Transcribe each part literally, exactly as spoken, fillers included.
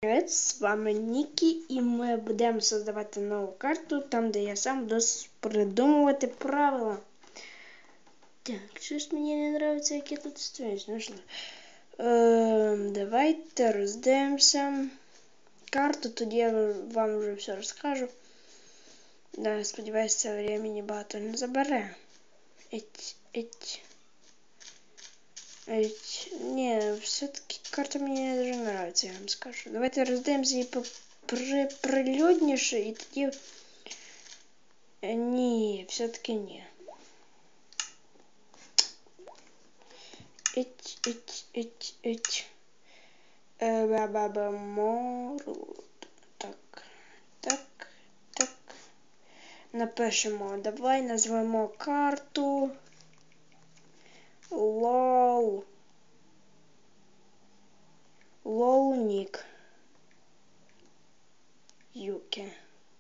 Привет, з вами Нікі, і ми будемо создавати нову карту, там де я сам буду придумувати правила. Так, щось мені не подобається, як я тут стою. Знайшла. Е, давайте роздивимося карту, тоді я вам вже все розкажу. Да, сподіваюся, це времени багато не забере. Еть, еть. Еть. Не, все-таки карта мені дуже подобається, я вам скажу. Давайте роздивимося її по при, прилюдніше, і тоді... Ні, все-таки ні. Ить, ить, ить, ить. Баба мору. Так, так, так. Напишемо. Давай назвемо карту. Лол. Лолнік. Юке.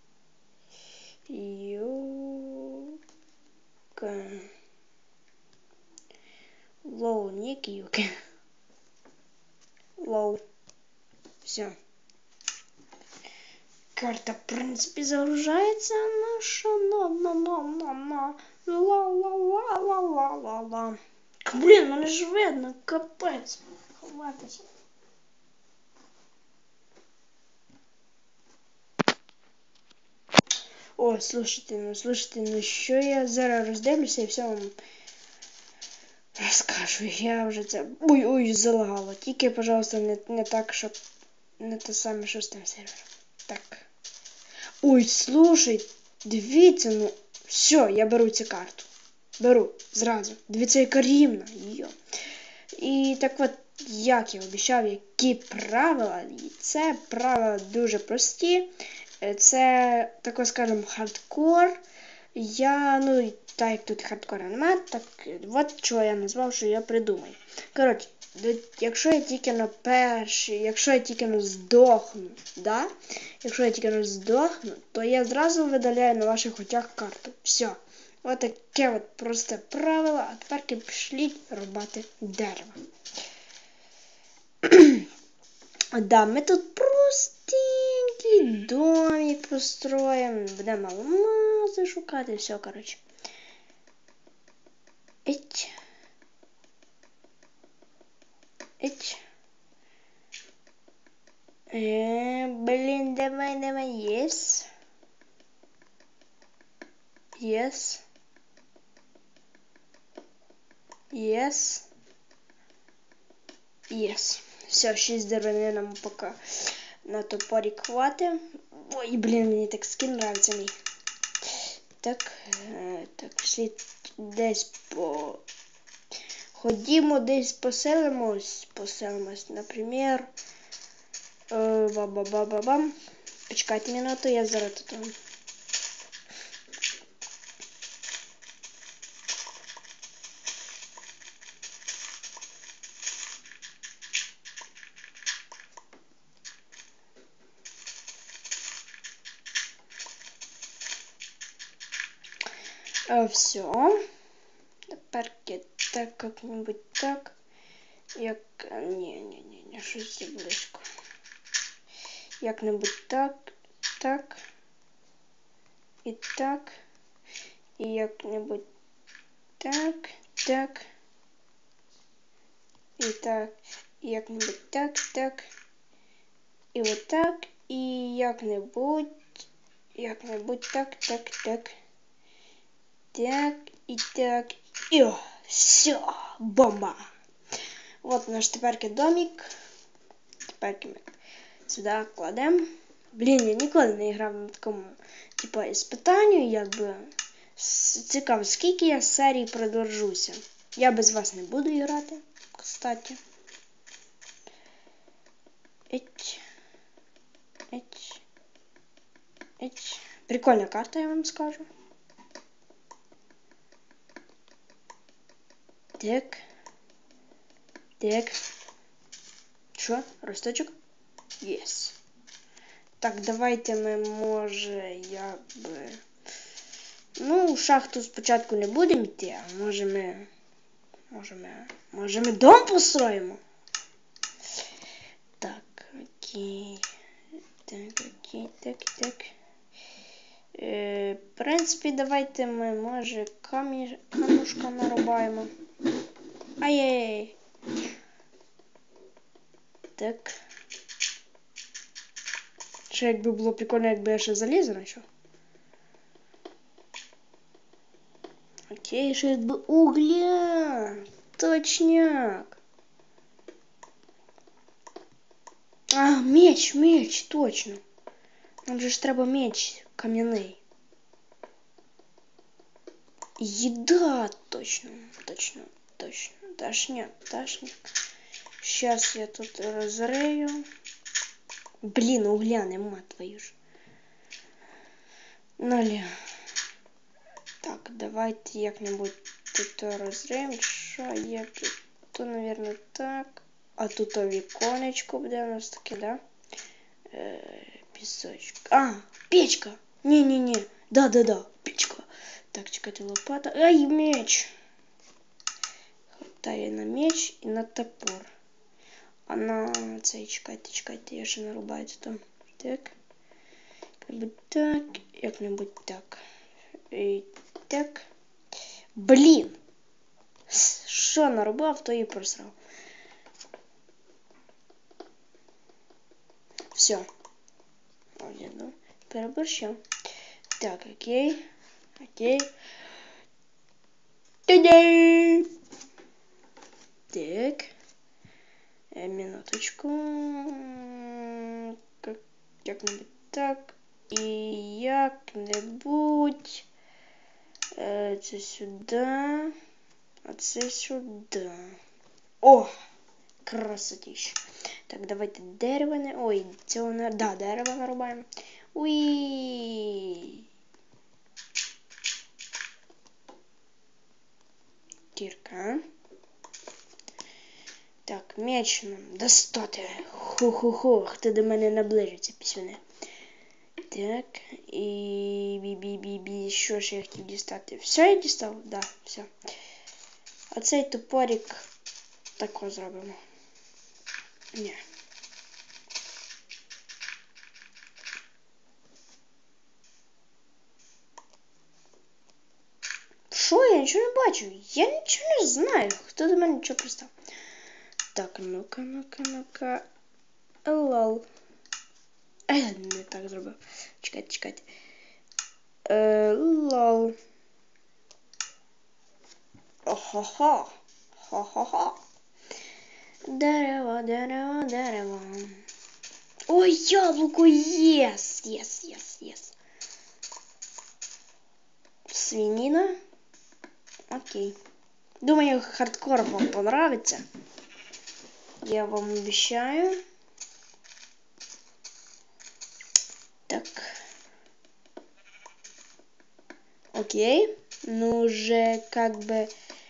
Юка. Лоу, Ник, Юки. Лоу. Все. Карта, в принципе, загружается. Наша, на, на, на, на, на. Ла, ла, ла, ла, ла, ла, ла. Блин, мене ж видно, капець. Ховатися. О, слушайте, ну, слушайте, ну що я зараз роздивлюся і все вам розкажу. Я вже це... Ой-ой, залагало. Тільки, пожалуйста, не, не так, щоб... Не те саме, що з тим сервером. Так. Ой, слушай, дивіться, ну... Все, я беру цю карту. Беру, зразу. Дивіться, яка рівна. Йо. І так от, як я обіцяв, які правила. І це правила дуже прості. Це, тако скажемо, хардкор. Я, ну, так як тут хардкора немає, так от чого я назвав, що я придумаю. Коротше, якщо я тільки на перший, якщо я тільки на здохну, да? Якщо я тільки на здохну, то я зразу видаляю на ваших очах карту. Все. Ось таке от просте правило, а тепер пішліть рубати дерево. Да, ми тут простенький домик построїмо, будемо алмази шукати, все, коротше. Еть. Еть. Е, блін, давай, давай, єс. Єс. Єс. Єс. Все, шість деревини нам поки на топорі хватить. Ой, блін, мені так скін нравиться мій. Так, е, так, пішли десь по... Ходімо десь поселимось, поселимось, наприклад, е, ба-ба-ба-ба-бам. Почекайте минуту, я зараз тут. Е, все. Тепер так как-нибудь так. Як... Ні-ні-ні, щось близько. Як-небудь так, так. І так. І як-небудь так, так. І так. І як-небудь так, так. І от так. І як-небудь. Як-небудь так, так, так. Так, і так. І о, все, бомба. Вот наш теперки домик. Теперки ми сюди кладемо. Блін, я ніколи не грав на такому, типу, іспитанню, якби. Цікаво, скільки я серій продержуся. Я без вас не буду грати, кстати. Еть. Еть. Еть. Прикольна карта, я вам скажу. Так. Так. Що? Росточок? Єс. Так, давайте ми, може, якби... Ну, в шахту спочатку не будемо йти, а може ми... Може ми... Може ми дом построїмо? Так, окей. Так, окей, так, так. Е, в принципі, давайте ми, може, камінь, камушка нарубаємо. Ай-яй-яй. Так. Ще якби було прикольно, якби я ще залізо знайшов. Окей, ще якби угля. Точняк. А, меч, меч, точно. Нам же ж треба меч кам'яний. Еда, точно, точно, точно. Тошняк, тошняк. Сейчас я тут разрею. Блин, угля нема, твою ж. Ноля. Так, давайте як-небудь тут розриємо. Що є тут? То, наверное, так. А тут віконечко буде у нас таке, да? Е, пісочок. А, печка! Не-не-не. Да-да-да, печка. Так, чекайте, лопата. Ай, меч! Хватає на меч і на топор. А на цей, чекайте, чекайте, я ще нарубаю там. Так. Як-небудь так, як-небудь так. І так. Блін! Що нарубав, то і просрав. Все. Одну. Переборщив. Так, окей. Окей. Та-дай! Так. Э, минуточку. Как, як-небудь так. І як-небудь. Э, це сюди. А це сюди. О! Красотища. Так, давайте дерево не... Ой, цього не... Да, дерево нарубаємо. Уи. Кірка. Так, меч нам достати. Ху-ху-ху, хто до мене наближиться, пісюни. Так, і бі-бі-бі-бі, що ж я хотів дістати? Все я дістав? Да, все. А цей топорик тако зробимо. Ні. Що? Я нічого не бачу. Я нічого не знаю. Хто до мене нічого пристав? Так, ну-ка, ну-ка, ну-ка. Лол. А я не так зробив. Чекайте, чекайте. Е, лол. Охо-хо. Хо-хо-хо. Дерево, дерево, дерево. Ой, яблуко, єс, єс, єс, єс. Свинина. Окей. Думаю, хардкор вам понравится. Я вам обещаю. Так. Окей. Ну, уже как бы...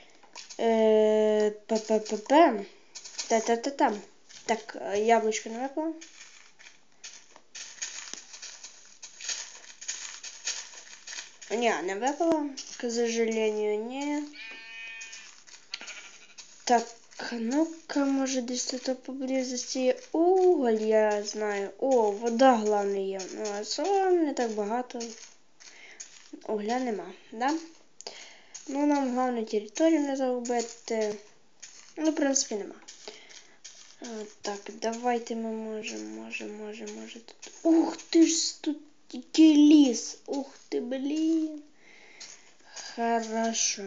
П-п-п-п. Та-та-та-там. Так, яблочко не выпало. Не, не выпало. К сожалению, не. Так, ну-ка, может, десь тут поблизості уголь, я знаю. О, вода, головне, є. Ну, а соло не так багато. Угля нема, да? Ну, нам головне територію не загубити. Ну, в принципі, нема. А, так, давайте ми можемо, можемо, можемо, може тут... Ух ти ж, тут який ліс. Ух ти, блін. Хорошо.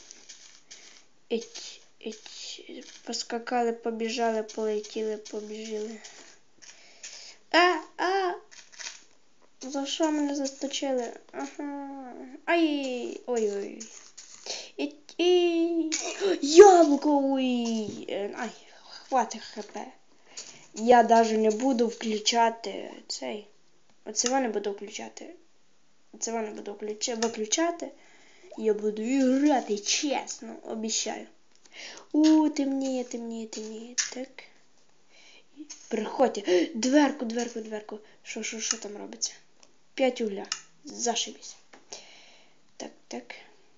Ить, ить. Поскакали, побіжали, полетіли, побіжили. А, а! За що мене засточили? Ага. Ай, ой-ой. І, і... Яблуко, ой. Ай, хватить хп. Я даже не буду включати цей. Оце не буду включати. Оце не буду виключати. Я буду грати чесно, обіцяю. У, темніє, темніє, темніє. Так. Приходьте. Дверку, дверку, дверку. Що, що, що там робиться? П'ять угля. Зашибись. Так, так.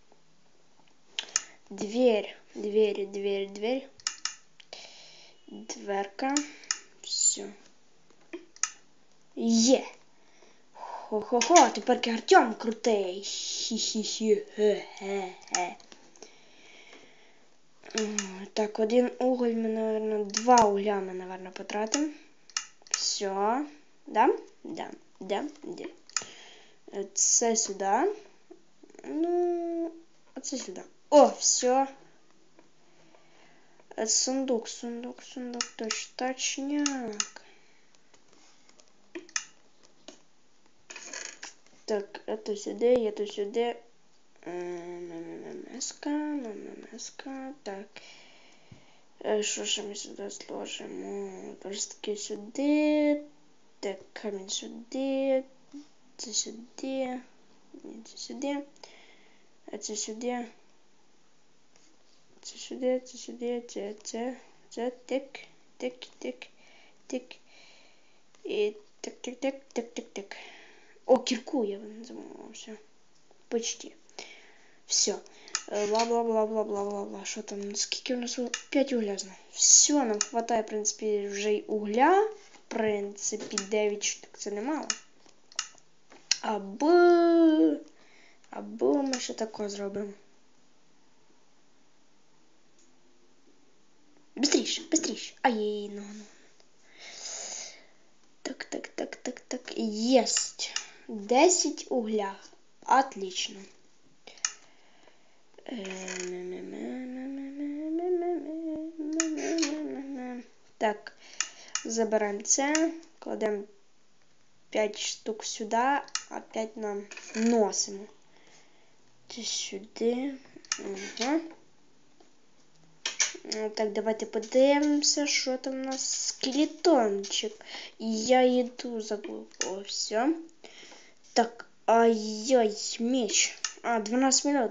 Дверь, дверь, дверь, дверь. Дверка. Все. Є. Хо-хо-хо, тепер Артем крутий. Хі-хі-хі. Так, один уголь ми, наверное, два угля ми, наверное, потратимо. Все. Да? Да. Да. Да. Це сюди. Ну, оце сюди. О, все. Сундук, сундук, сундук, точ, точняк. Так, это сюда, это сюда. Мемеска, мемеска, так. Що ж ми сюди сложимо? Верстки сюди. Так, камінь сюди. Це сюди. Це сюди. А це сюди. Це сюди, це сюди, це, це, це, тик, тик, тик, тик. І тик, тик, тик, тик, тик, тик. О, кирку я замовила, все. Почти. Все. Бла-бла-бла-бла-бла-бла-бла. Що там? Скільки у нас? п'ять угля. Все, нам хватає, в принципі, вже й угля. В принципі, дев'ять штук це немало. Або... Або ми ще тако зробимо. Быстріше, быстріше. Ай, ну, ну. Так, так, так, так, так. Єсть. десять угля. Отлично. Так, забираємо це, кладемо п'ять штук сюди, а п'ять нам носимо. Це сюди. Ага. Так, давайте подивимося, що там у нас скелетончик. Я їду забув. О, все. Так, ай-яй, меч. А, дванадцять минут.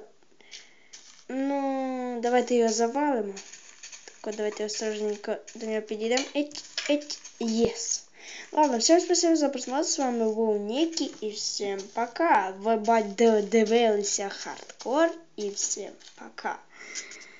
Ну, давайте його завалимо. Так, давайте осторожненько до нього підійдемо. Еть, еть, єс. Ладно, всем спасибо за просмотр. С вами был Ники. И всем пока. Вы додивилися хардкор. И всем пока.